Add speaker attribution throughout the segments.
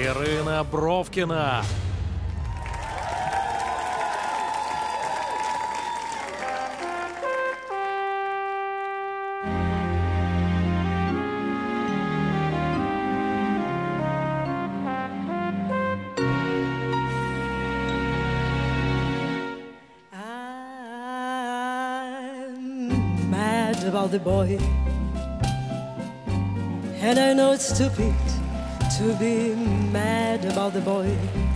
Speaker 1: Ірина Бровкіна.
Speaker 2: About the boy, and I know it's stupid to be mad about the boy.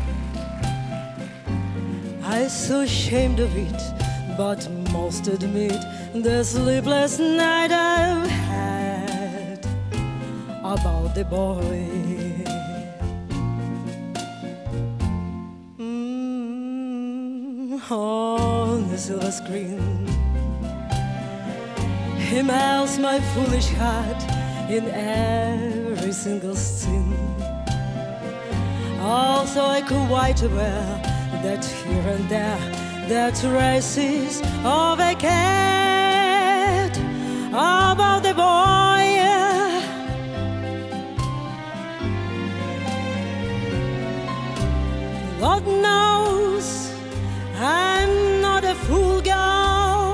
Speaker 2: I'm so ashamed of it, but most admit the sleepless night I've had about the boy. On the silver screen, he melts my foolish heart in every single scene. Also I quite aware that here and there there are traces of a cat about the boy. Lord knows I'm not a fool girl.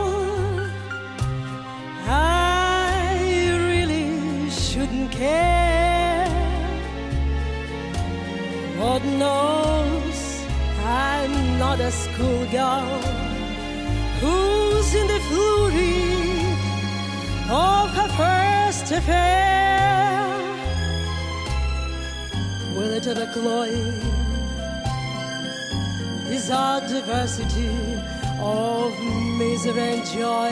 Speaker 2: I really shouldn't care. Lord knows I'm not a schoolgirl who's in the fury of her first affair. Will it ever cloy this odd diversity of misery and joy?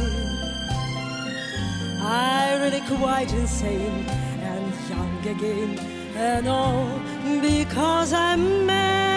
Speaker 2: I really quite insane and young again, and all because I'm mad